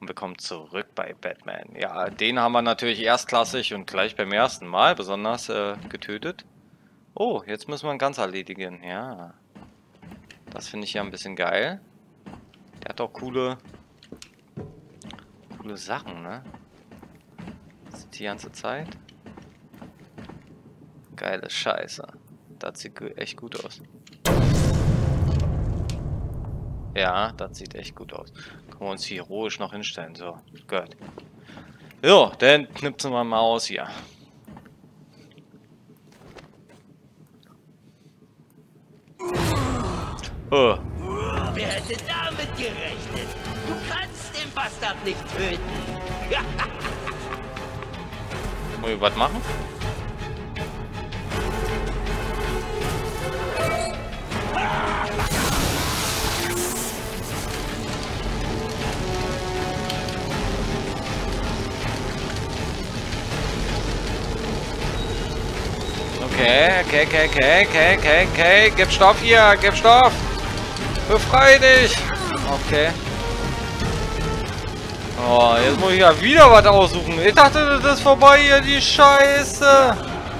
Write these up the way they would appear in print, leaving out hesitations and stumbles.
Und willkommen zurück bei Batman. Ja, den haben wir natürlich erstklassig und gleich beim ersten Mal besonders getötet. Oh, jetzt müssen wir ihn ganz erledigen. Ja, das finde ich ja ein bisschen geil. Der hat auch coole Sachen, ne? Das die ganze Zeit. Geile Scheiße. Das sieht echt gut aus. Ja, das sieht echt gut aus. Können wir uns hier heroisch noch hinstellen. So, gut. Jo, dann knipsen wir mal aus hier. Oh. Wer hätte damit gerechnet? Du kannst den Bastard nicht töten. Wollen wir was machen? Okay. Gib Stoff hier, gib Stoff. Befrei dich. Okay. Oh, jetzt muss ich ja wieder was aussuchen. Ich dachte, das ist vorbei hier, die Scheiße.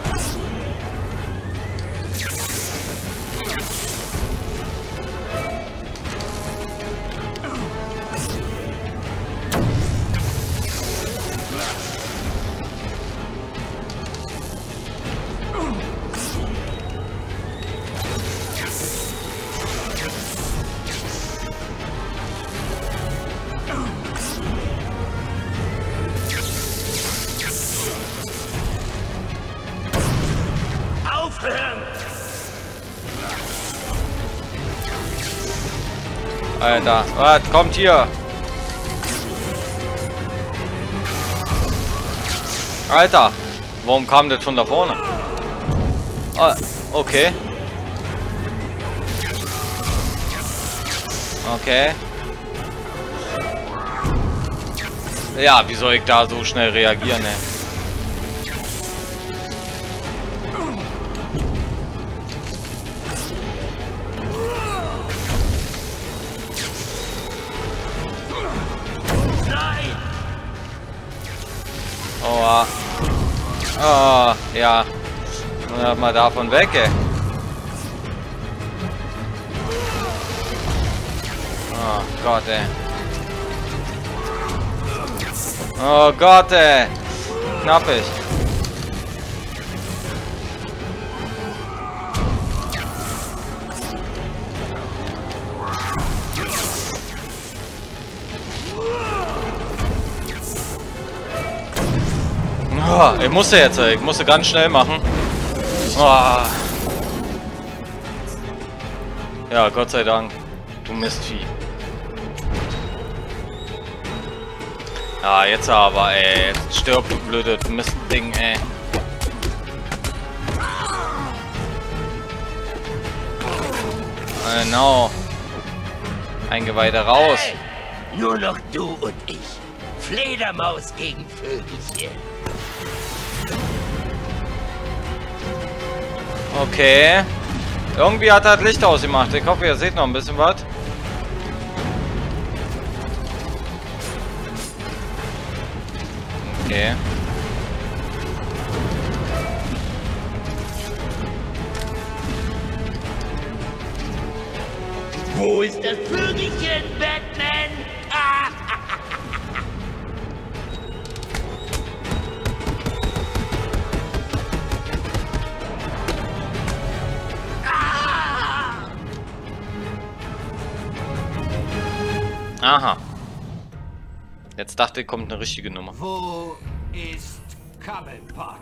Alter, was kommt hier? Alter, warum kam das von da vorne? Ah, okay. Okay. Ja, wie soll ich da so schnell reagieren, ey? Oh, oh, ja. Mal davon weg, ey. Oh Gott, ey. Oh Gott, ey. Knappig. Oh, ich musste ganz schnell machen. Oh. Ja, Gott sei Dank. Du Mistvieh. Ja, jetzt aber, ey. Jetzt stirb, du blödes Mistding, ey. Genau. Eingeweide raus. Hey, nur noch du und ich. Fledermaus gegen Vögelchen. Okay. Irgendwie hat er das Licht ausgemacht. Ich hoffe, ihr seht noch ein bisschen was. Okay. Wo ist das Vögelchen, Batman? Ah. Aha. Jetzt dachte ich, kommt eine richtige Nummer. Wo ist Cobblepot?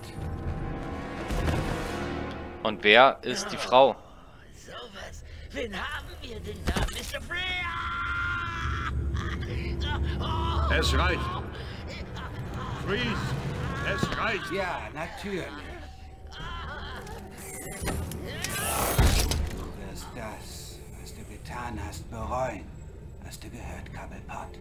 Und wer ist die Frau? Sowas. Wen haben wir denn da, Mr. Freya? Oh. Es reicht. Freeze! Es reicht! Ja, natürlich. Du wirst das, was du getan hast, bereuen. Hast du gehört, Cobblepot?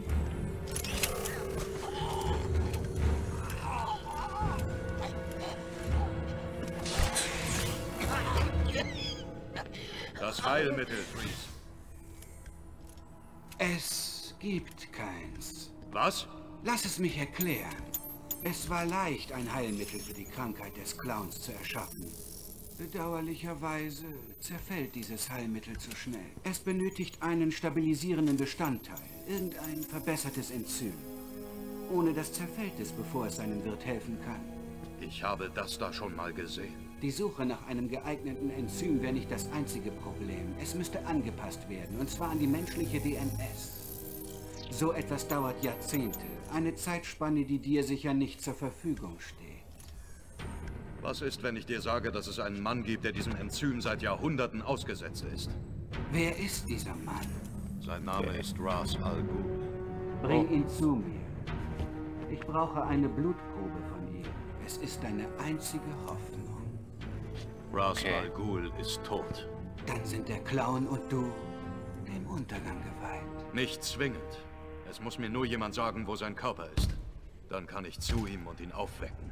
Das Heilmittel, Freeze. Es gibt keins. Was? Lass es mich erklären. Es war leicht, ein Heilmittel für die Krankheit des Clowns zu erschaffen. Bedauerlicherweise zerfällt dieses Heilmittel zu schnell. Es benötigt einen stabilisierenden Bestandteil, irgendein verbessertes Enzym. Ohne das zerfällt es, bevor es seinem Wirt helfen kann. Ich habe das da schon mal gesehen. Die Suche nach einem geeigneten Enzym wäre nicht das einzige Problem. Es müsste angepasst werden, und zwar an die menschliche DNS. So etwas dauert Jahrzehnte. Eine Zeitspanne, die dir sicher nicht zur Verfügung steht. Was ist, wenn ich dir sage, dass es einen Mann gibt, der diesem Enzym seit Jahrhunderten ausgesetzt ist? Wer ist dieser Mann? Sein Name ist Ra's al Ghul. Bring ihn zu mir. Ich brauche eine Blutprobe von ihm. Es ist deine einzige Hoffnung. Ra's al Ghul ist tot. Dann sind der Clown und du dem Untergang geweiht. Nicht zwingend. Es muss mir nur jemand sagen, wo sein Körper ist. Dann kann ich zu ihm und ihn aufwecken.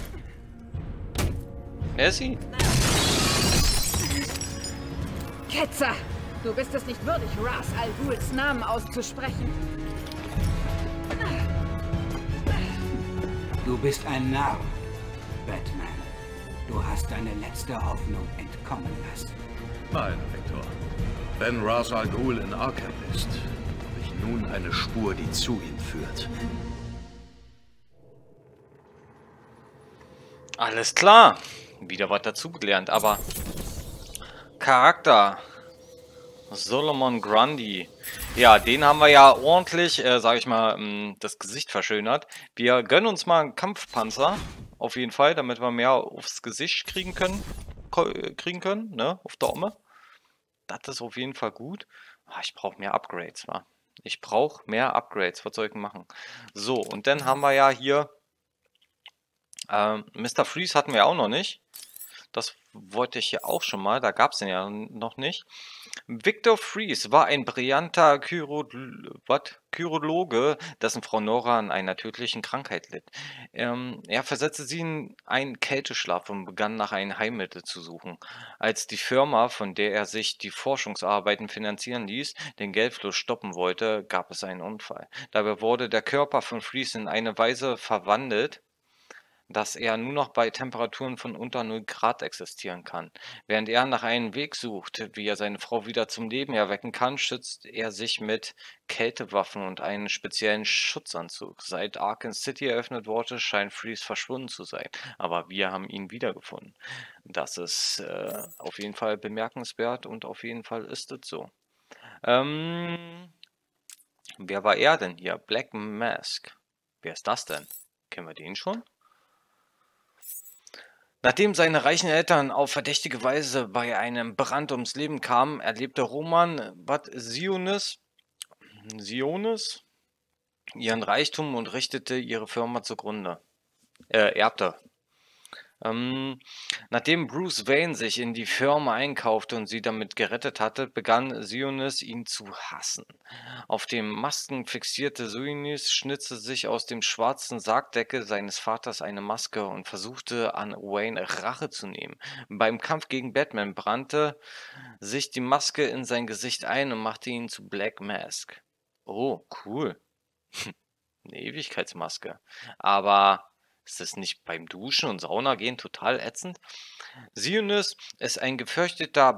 Wer ist sie? Ketzer! Du bist es nicht würdig, Ra's al Ghuls Namen auszusprechen. Du bist ein Narr, Batman. Du hast deine letzte Hoffnung entkommen lassen. Nein, Victor. Wenn Ra's al Ghul in Arkham ist, habe ich nun eine Spur, die zu ihm führt. Alles klar. Wieder was dazugelernt, aber Charakter Solomon Grundy. Ja, den haben wir ja ordentlich, sag ich mal, das Gesicht verschönert. Wir gönnen uns mal einen Kampfpanzer, auf jeden Fall, damit wir mehr aufs Gesicht kriegen können, ne, auf der Arme. Das ist auf jeden Fall gut. Ich brauche mehr Upgrades, wa? Ich brauche mehr Upgrades, was soll ich machen? So, und dann haben wir ja hier Mr. Freeze hatten wir auch noch nicht. Das wollte ich hier auch schon mal. Da gab es den ja noch nicht. Victor Freeze war ein brillanter Chirurge, dessen Frau Nora an einer tödlichen Krankheit litt. Er versetzte sie in einen Kälteschlaf und begann nach einem Heilmittel zu suchen. Als die Firma, von der er sich die Forschungsarbeiten finanzieren ließ, den Geldfluss stoppen wollte, gab es einen Unfall. Dabei wurde der Körper von Freeze in eine Weise verwandelt, dass er nur noch bei Temperaturen von unter 0 Grad existieren kann. Während er nach einem Weg sucht, wie er seine Frau wieder zum Leben erwecken kann, schützt er sich mit Kältewaffen und einem speziellen Schutzanzug. Seit Arkham City eröffnet wurde, scheint Freeze verschwunden zu sein, aber wir haben ihn wiedergefunden. Das ist auf jeden Fall bemerkenswert und auf jeden Fall ist es so. Wer war er denn hier? Black Mask. Wer ist das denn? Kennen wir den schon? Nachdem seine reichen Eltern auf verdächtige Weise bei einem Brand ums Leben kamen, erlebte Roman Sionis ihren Reichtum und richtete ihre Firma zugrunde. Erbte. Nachdem Bruce Wayne sich in die Firma einkaufte und sie damit gerettet hatte, begann Sionis ihn zu hassen. Auf dem Masken fixierte Sionis schnitzte sich aus dem schwarzen Sargdeckel seines Vaters eine Maske und versuchte an Wayne Rache zu nehmen. Beim Kampf gegen Batman brannte sich die Maske in sein Gesicht ein und machte ihn zu Black Mask. Oh, cool. Eine Ewigkeitsmaske. Aber ist das nicht beim Duschen und Sauna gehen total ätzend? Sionis ist ein gefürchtetes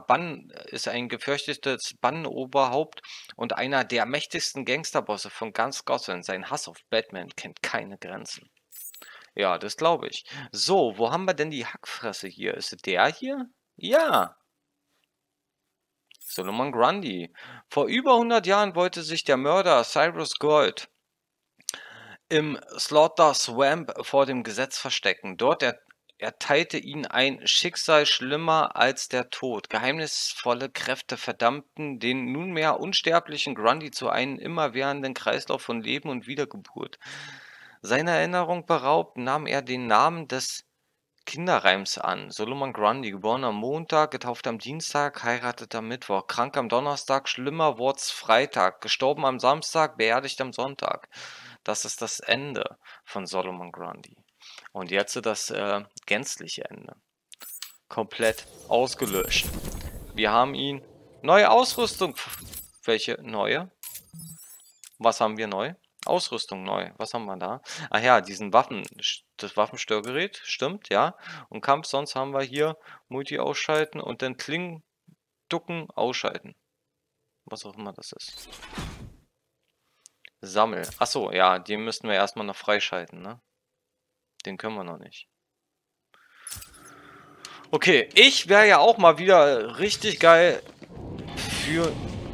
Bandenoberhaupt und einer der mächtigsten Gangsterbosse von ganz Gotham. Sein Hass auf Batman kennt keine Grenzen. Ja, das glaube ich. So, wo haben wir denn die Hackfresse hier? Ist es der hier? Ja. Solomon Grundy. Vor über 100 Jahren wollte sich der Mörder Cyrus Gold im Slaughter Swamp vor dem Gesetz verstecken. Dort erteilte ihn ein Schicksal schlimmer als der Tod. Geheimnisvolle Kräfte verdammten den nunmehr unsterblichen Grundy zu einem immerwährenden Kreislauf von Leben und Wiedergeburt. Seiner Erinnerung beraubt, nahm er den Namen des Kinderreims an. Solomon Grundy, geboren am Montag, getauft am Dienstag, heiratet am Mittwoch, krank am Donnerstag, schlimmer wurd's Freitag, gestorben am Samstag, beerdigt am Sonntag. Das ist das Ende von Solomon Grundy. Und jetzt das gänzliche Ende. Komplett ausgelöscht. Wir haben ihn. Neue Ausrüstung. Welche neue? Was haben wir neu? Ausrüstung neu. Was haben wir da? Ach ja, diesen das Waffenstörgerät, stimmt, ja. Und Kampf, sonst haben wir hier Multi ausschalten und dann Klingen, Ducken, ausschalten. Was auch immer das ist. Sammel. Achso, ja, den müssten wir erstmal noch freischalten, ne? Den können wir noch nicht. Okay, ich wäre ja auch mal wieder richtig geil für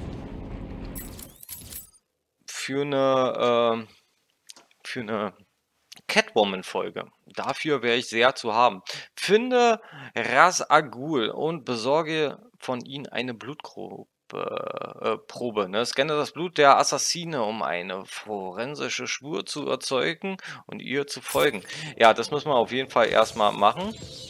eine Catwoman-Folge. Dafür wäre ich sehr zu haben. Finde Ra's al Ghul und besorge von ihm eine Blutprobe. Ne? Scanne das Blut der Assassine, um eine forensische Spur zu erzeugen und ihr zu folgen. Ja, das müssen wir auf jeden Fall erstmal machen.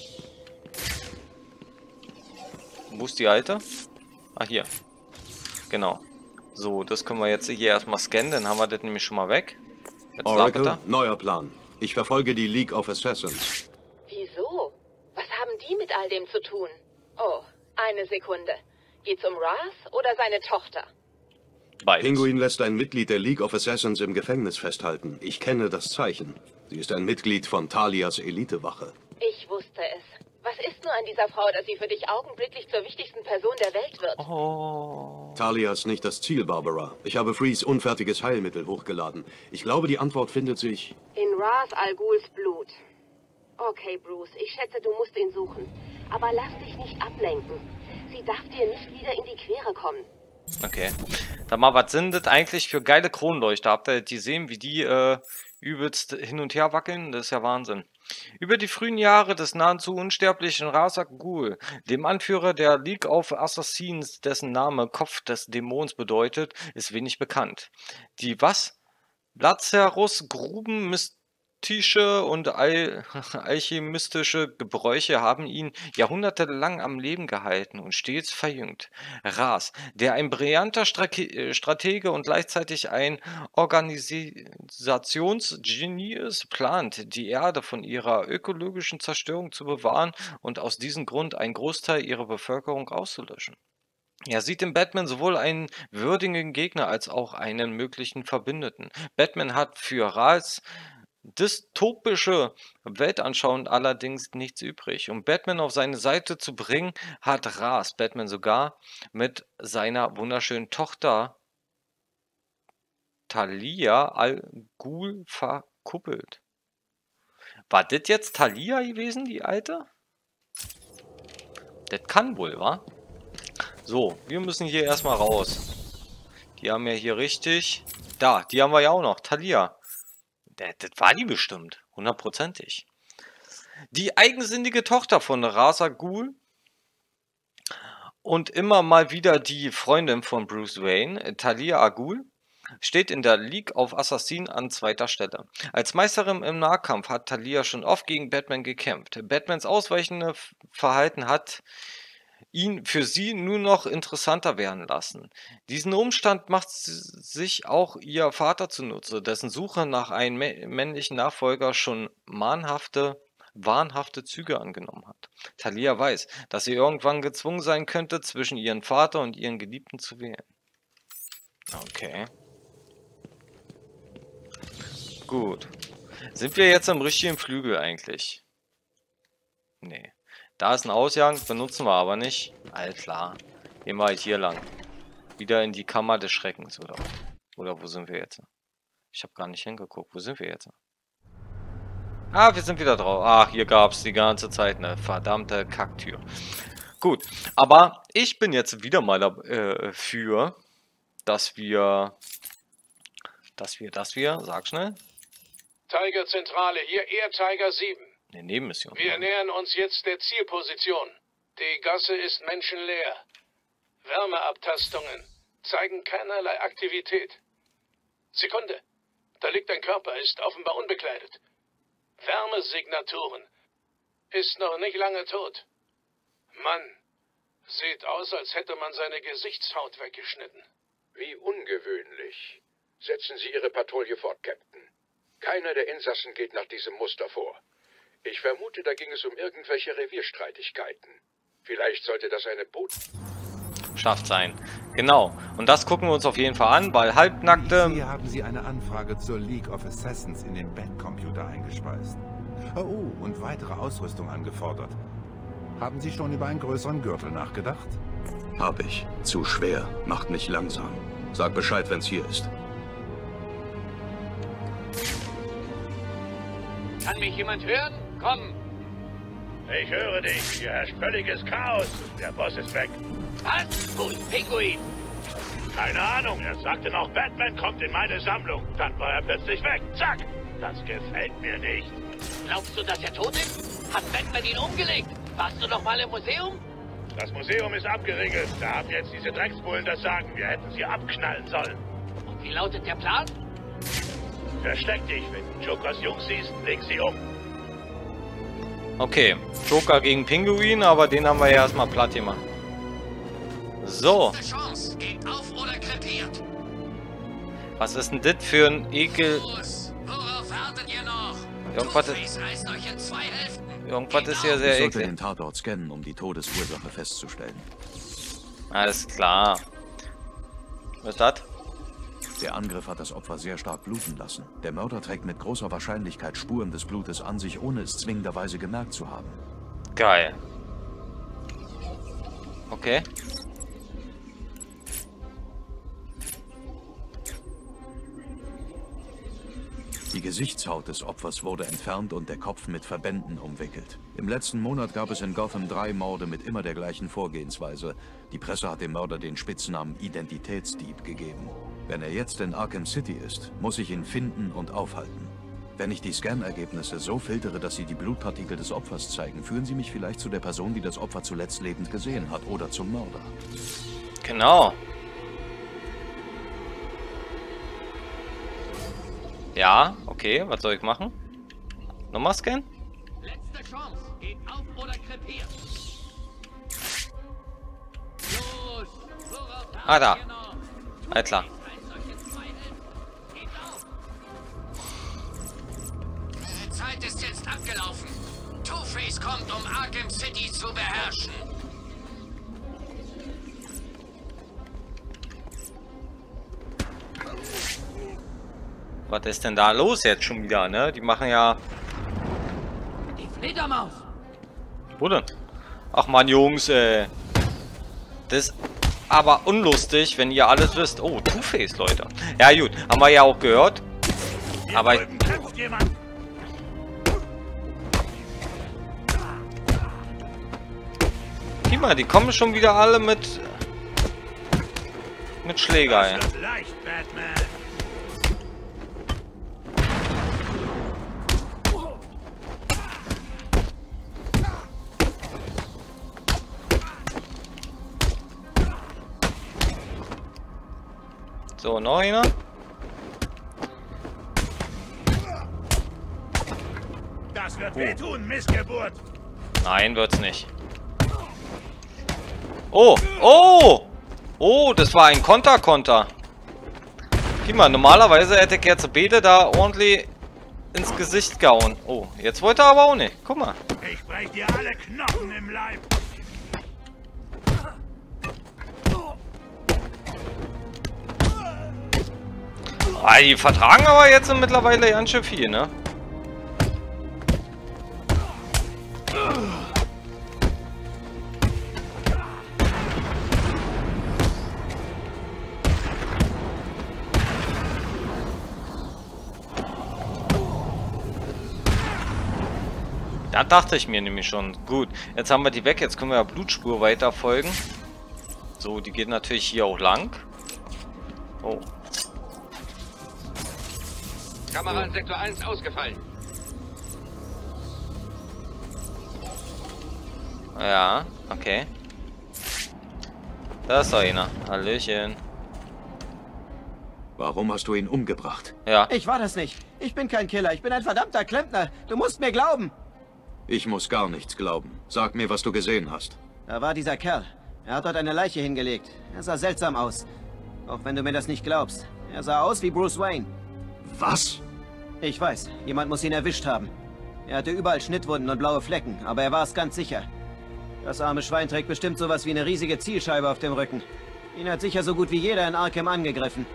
Wo ist die alte? Ah, hier. Genau. So, das können wir jetzt hier erstmal scannen, dann haben wir das nämlich schon mal weg. Jetzt Oracle, neuer Plan. Ich verfolge die League of Assassins. Wieso? Was haben die mit all dem zu tun? Oh, eine Sekunde. Geht's um Ra's oder seine Tochter? Beides. Pinguin lässt ein Mitglied der League of Assassins im Gefängnis festhalten. Ich kenne das Zeichen. Sie ist ein Mitglied von Talias Elitewache. Ich wusste es. Was ist nur an dieser Frau, dass sie für dich augenblicklich zur wichtigsten Person der Welt wird? Oh. Talia ist nicht das Ziel, Barbara. Ich habe Freeze unfertiges Heilmittel hochgeladen. Ich glaube, die Antwort findet sich... In Ra's al Ghuls Blut. Okay, Bruce, ich schätze, du musst ihn suchen. Aber lass dich nicht ablenken. Sie darf dir nicht wieder in die Quere kommen. Okay. Sag mal, was sind das eigentlich für geile Kronleuchter? Habt ihr die sehen, wie die übelst hin und her wackeln? Das ist ja Wahnsinn. Über die frühen Jahre des nahezu unsterblichen Ra's al Ghul, dem Anführer der League of Assassins, dessen Name Kopf des Dämons bedeutet, ist wenig bekannt. Die Lazarus Gruben, mystische und alchemistische Gebräuche haben ihn jahrhundertelang am Leben gehalten und stets verjüngt. Ra's, der ein brillanter Stratege und gleichzeitig ein Organisationsgenie ist, plant, die Erde von ihrer ökologischen Zerstörung zu bewahren und aus diesem Grund einen Großteil ihrer Bevölkerung auszulöschen. Er sieht in Batman sowohl einen würdigen Gegner als auch einen möglichen Verbündeten. Batman hat für Ra's dystopische Weltanschauung allerdings nichts übrig. Um Batman auf seine Seite zu bringen, hat Ra's Batman sogar mit seiner wunderschönen Tochter Talia al Ghul verkuppelt. War das jetzt Talia gewesen, die alte? Das kann wohl, wa? So, wir müssen hier erstmal raus. Die haben ja hier richtig... Da, die haben wir ja auch noch. Talia. Das war die bestimmt. 100%ig. Die eigensinnige Tochter von Ra's al Ghul und immer mal wieder die Freundin von Bruce Wayne, Talia al Ghul, steht in der League of Assassins an zweiter Stelle. Als Meisterin im Nahkampf hat Talia schon oft gegen Batman gekämpft. Batmans ausweichende Verhalten hat ihn für sie nur noch interessanter werden lassen. Diesen Umstand macht sich auch ihr Vater zunutze, dessen Suche nach einem männlichen Nachfolger schon wahnhafte Züge angenommen hat. Talia weiß, dass sie irgendwann gezwungen sein könnte, zwischen ihrem Vater und ihren Geliebten zu wählen. Okay. Gut. Sind wir jetzt im richtigen Flügel eigentlich? Nee. Da ist ein Ausgang, benutzen wir aber nicht. All klar. Gehen wir halt hier lang. Wieder in die Kammer des Schreckens, oder? Oder wo sind wir jetzt? Ich habe gar nicht hingeguckt. Wo sind wir jetzt? Ah, wir sind wieder drauf. Ach, hier gab es die ganze Zeit eine verdammte Kacktür. Gut, aber ich bin jetzt wieder mal dafür, dass wir, sag schnell. Tiger Zentrale, hier Air Tiger 7. Eine Nebenmission. Wir nähern uns jetzt der Zielposition. Die Gasse ist menschenleer. Wärmeabtastungen zeigen keinerlei Aktivität. Sekunde. Da liegt ein Körper, ist offenbar unbekleidet. Wärmesignaturen. Ist noch nicht lange tot. Mann, sieht aus, als hätte man seine Gesichtshaut weggeschnitten. Wie ungewöhnlich. Setzen Sie Ihre Patrouille fort, Captain. Keiner der Insassen geht nach diesem Muster vor. Ich vermute, da ging es um irgendwelche Revierstreitigkeiten. Vielleicht sollte das eine bestraft sein. Genau. Und das gucken wir uns auf jeden Fall an, weil halbnackte... Hier haben Sie eine Anfrage zur League of Assassins in den Backcomputer eingespeist. Oh, und weitere Ausrüstung angefordert. Haben Sie schon über einen größeren Gürtel nachgedacht? Hab ich. Zu schwer. Macht mich langsam. Sag Bescheid, wenn's hier ist. Kann mich jemand hören? Komm! Ich höre dich. Hier herrscht völliges Chaos. Der Boss ist weg. Was? Wo ist Pinguin? Keine Ahnung. Er sagte noch, Batman kommt in meine Sammlung. Dann war er plötzlich weg. Zack. Das gefällt mir nicht. Glaubst du, dass er tot ist? Hat Batman ihn umgelegt? Warst du noch mal im Museum? Das Museum ist abgeriegelt. Da haben jetzt diese Drecksbullen das Sagen. Wir hätten sie abknallen sollen. Und wie lautet der Plan? Versteck dich. Wenn du Jokers Jungs siehst, leg sie um. Okay, Joker gegen Pinguin, aber den haben wir ja erstmal platt gemacht. So. Chance. Geht auf oder krepiert. Was ist denn das für ein Ekel? Worauf wartet ihr noch? Irgendwas Reißt euch in zwei Hälften. Irgendwas ist hier sehr Ich sollte eklig. den Tatort scannen, um die Todesursache festzustellen. Alles klar. Was ist das? Der Angriff hat das Opfer sehr stark bluten lassen. Der Mörder trägt mit großer Wahrscheinlichkeit Spuren des Blutes an sich, ohne es zwingenderweise gemerkt zu haben. Geil. Okay. Die Gesichtshaut des Opfers wurde entfernt und der Kopf mit Verbänden umwickelt. Im letzten Monat gab es in Gotham 3 Morde mit immer der gleichen Vorgehensweise. Die Presse hat dem Mörder den Spitznamen Identitätsdieb gegeben. Wenn er jetzt in Arkham City ist, muss ich ihn finden und aufhalten. Wenn ich die Scan-Ergebnisse so filtere, dass sie die Blutpartikel des Opfers zeigen, führen sie mich vielleicht zu der Person, die das Opfer zuletzt lebend gesehen hat, oder zum Mörder. Genau. Ja, okay, was soll ich machen? Nochmal scannen? Letzte Chance. Geht auf oder krepiert. Los! Worauf Ah, da. wartet ihr noch? Alles klar. Reißt euch in zwei Hälften. Geht auf! Eure Zeit ist jetzt abgelaufen. Two-Face kommt, um Arkham City zu beherrschen. Was ist denn da los jetzt schon wieder, ne? Die machen ja... Die Fledermaus! Wo denn? Ach man, Jungs, ey. Das ist aber unlustig, wenn ihr alles wisst. Oh, Two-Face, Leute. Ja gut, haben wir ja auch gehört. Aber... Guck mal, die kommen schon wieder alle mit Schläger, ey. Leicht, Batman. So, noch einer. Das wird wehtun, Missgeburt. Nein, wird's nicht. Oh, oh! Oh, das war ein Konter. Guck mal, normalerweise hätte ich jetzt Bede da ordentlich ins Gesicht gehauen. Oh, jetzt wollte er aber auch nicht. Guck mal. Ich brech dir alle Knochen im Leib. Ah, die vertragen aber jetzt mittlerweile ganz schön viel, ne? Da dachte ich mir nämlich schon. Gut, jetzt haben wir die weg. Jetzt können wir ja Blutspur weiter folgen. So, die geht natürlich hier auch lang. Oh. Kamera in Sektor 1 ausgefallen. Ja, okay. Da ist doch einer. Hallöchen. Warum hast du ihn umgebracht? Ja. Ich war das nicht. Ich bin kein Killer. Ich bin ein verdammter Klempner. Du musst mir glauben. Ich muss gar nichts glauben. Sag mir, was du gesehen hast. Da war dieser Kerl. Er hat dort eine Leiche hingelegt. Er sah seltsam aus. Auch wenn du mir das nicht glaubst. Er sah aus wie Bruce Wayne. Was? Ich weiß. Jemand muss ihn erwischt haben. Er hatte überall Schnittwunden und blaue Flecken, aber er war es ganz sicher. Das arme Schwein trägt bestimmt sowas wie eine riesige Zielscheibe auf dem Rücken. Ihn hat sicher so gut wie jeder in Arkham angegriffen.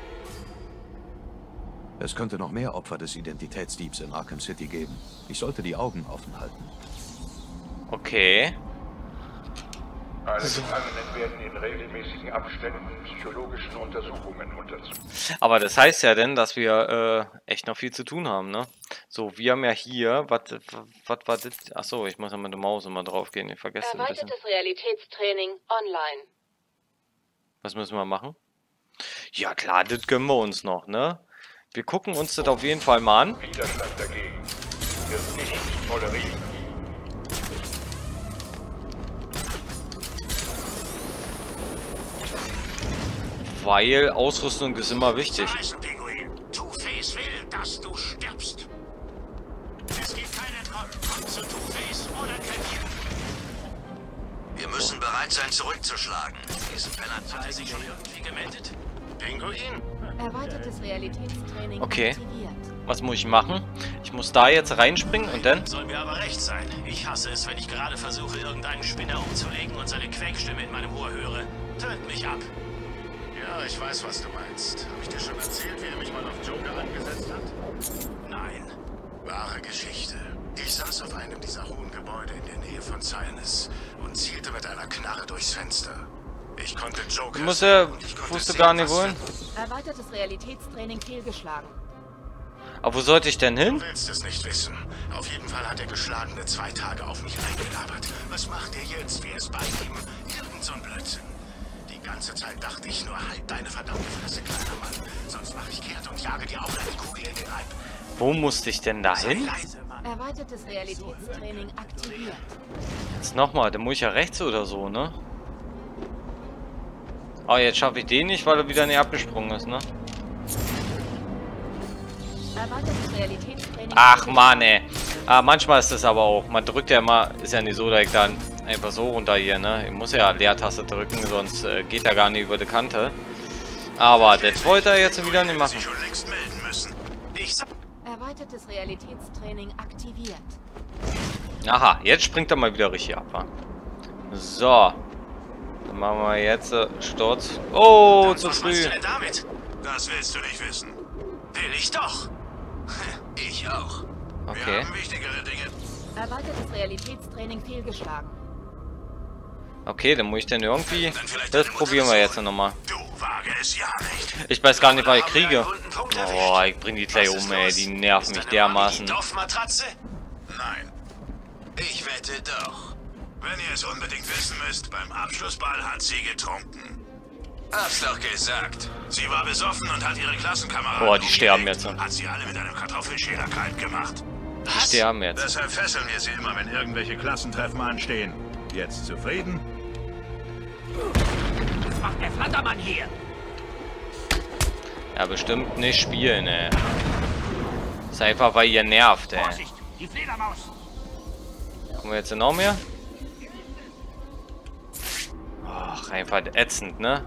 Es könnte noch mehr Opfer des Identitätsdiebs in Arkham City geben. Ich sollte die Augen offen halten. Okay. Alle Gefangenen werden in regelmäßigen Abständen psychologischen Untersuchungen unterzogen. Aber das heißt ja denn, dass wir echt noch viel zu tun haben, ne? So, wir haben ja hier, was war das? Achso, ich muss ja mit der Maus immer drauf gehen, ich vergesse ein bisschen. Erweitertes Realitätstraining online. Was müssen wir machen? Ja klar, das gönnen wir uns noch, ne? Wir gucken uns das auf jeden Fall mal an. Widerstand dagegen wird nicht toleriert. Weil Ausrüstung ist immer wichtig. Da ist ein Pinguin. Two-Face will, dass du stirbst. Es gibt kein Entkommen. Komm zu Two-Face oder krepieren. Wir müssen bereit sein, zurückzuschlagen. Diesen Penner Hat er sich schon irgendwie gemeldet? Pinguin? Erweitertes Realitätstraining Okay. aktiviert. Was muss ich machen? Ich muss da jetzt reinspringen und dann? Soll mir aber recht sein. Ich hasse es, wenn ich gerade versuche, irgendeinen Spinner umzulegen und seine Quäkstimme in meinem Ohr höre. Tönt mich ab. Ja, ich weiß, was du meinst. Habe ich dir schon erzählt, wie er mich mal auf Joker angesetzt hat? Nein. Wahre Geschichte. Ich saß auf einem dieser hohen Gebäude in der Nähe von Cyrus und zielte mit einer Knarre durchs Fenster. Ich konnte Joker... Du musst ja, und ich konnte wusste sehen, gar nicht was wohin. Erweitertes Realitätstraining fehlgeschlagen. Aber wo sollte ich denn hin? Du willst es nicht wissen. Auf jeden Fall hat der Geschlagene 2 Tage auf mich eingelabert. Was macht er jetzt? Wer ist bei ihm? Irgend so ein Blödsinn. Die ganze Zeit dachte ich nur, halt deine verdammte Fresse, kleiner Mann. Sonst mache ich kehrt und jage dir auch eine Kugel in den Leib. Wo musste ich denn da hin? Leise, Mann. Erweitertes Realitätstraining aktiviert. Jetzt nochmal, dann muss ich ja rechts oder so, ne? Oh, jetzt schaffe ich den nicht, weil er wieder nicht abgesprungen ist, ne? Erweitertes Realitätstraining. Ach Mann, ey. Manchmal ist das aber auch. Man drückt ja immer, ist ja nicht so direkt dann einfach so runter hier, ne? Ich muss ja Leertaste drücken, sonst geht er gar nicht über die Kante. Aber das wollte er jetzt wieder nicht machen. Sich schon längst melden müssen. Erweitertes Realitätstraining aktiviert. Aha, jetzt springt er mal wieder richtig ab, wa? So. Dann machen wir jetzt Sturz. Oh, zu Was früh. meinst du denn damit? Das willst du nicht wissen. Will ich doch. Ich auch. Wir Okay. haben wichtigere Dinge. Erweitertes Realitätstraining fehlgeschlagen. Okay, dann muss ich denn irgendwie... Dann vielleicht Das deine probieren wir jetzt nochmal. Du wage es ja nicht. Ich weiß gar nicht, was ich Haben wir kriege. einen wunden Punkt Oh, erwischt? ich bring die gleich Was ist um, ey. los? Die nerven Ist mich deine dermaßen. Mami die Dorfmatratze? Nein. Ich wette doch. Wenn ihr es unbedingt wissen müsst, beim Abschlussball hat sie getrunken. Hab's doch gesagt. Sie war besoffen und hat ihre Klassenkameraden Boah, die sterben umgelegt jetzt. und hat sie alle mit einem Kartoffelschäler kalt gemacht. Die sterben jetzt. Deshalb fesseln wir sie immer, wenn irgendwelche Klassentreffen anstehen. Jetzt zufrieden? Was macht der Flattermann hier? Ja, bestimmt nicht spielen, ey. Ist einfach, weil ihr nervt, ey. Vorsicht, die Fledermaus. Kommen wir jetzt noch mehr? Ach, einfach ätzend, ne?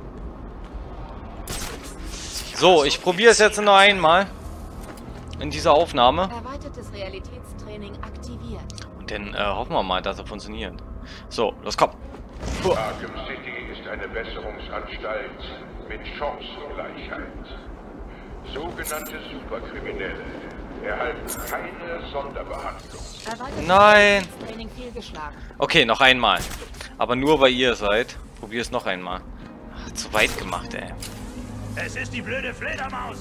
So, ich probiere es jetzt noch einmal. In dieser Aufnahme. Erweitertes Realitätstraining aktiviert. Und dann hoffen wir mal, dass er funktioniert. So, los, komm. Arkham City ist eine Besserungsanstalt mit Chancengleichheit. Sogenannte Superkriminelle erhalten keine Sonderbehandlung. Erweitertes Nein. Realitätstraining fehlgeschlagen. Okay, noch einmal. Aber nur weil ihr seid. Probier es noch einmal. Ach, zu weit gemacht, ey. Es ist die blöde Fledermaus.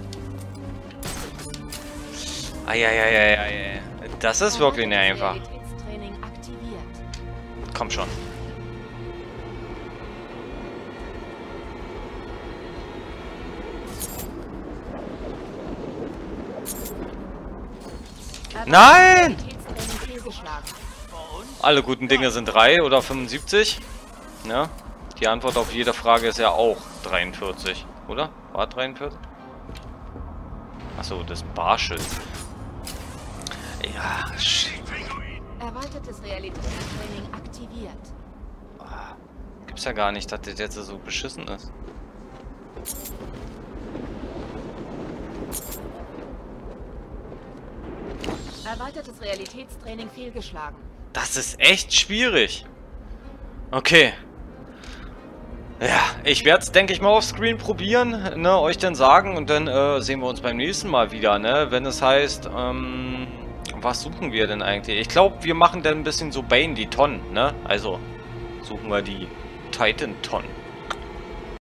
Eieieiei. Das ist wirklich nicht einfach. Realitätstraining aktiviert. Komm schon. Nein! Realitätstraining fehlgeschlagen. Alle guten Dinge sind 3 oder 75. Ja. Die Antwort auf jede Frage ist ja auch 43, oder? War 43? Achso, das Barschild. Ja, shit. Erweitertes Realitätstraining aktiviert. Gibt's ja gar nicht, dass das jetzt so beschissen ist. Erweitertes Realitätstraining fehlgeschlagen. Das ist echt schwierig. Okay. Ja, ich werde es, denke ich mal, auf Screen probieren, ne, euch dann sagen und dann sehen wir uns beim nächsten Mal wieder, ne, wenn es heißt, was suchen wir denn eigentlich? Ich glaube, wir machen dann ein bisschen so Bane die Tonnen, ne, also suchen wir die Titan Tonnen.